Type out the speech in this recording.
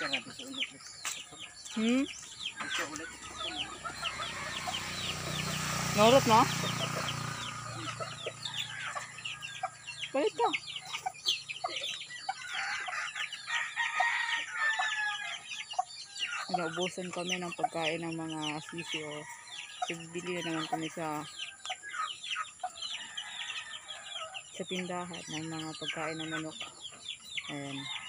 Naurot mo? Balik ka. Naubusan kami ng pagkain ng mga sisi o bibili na naman kami sa tindahan ng mga pagkain ng manok. Ayan.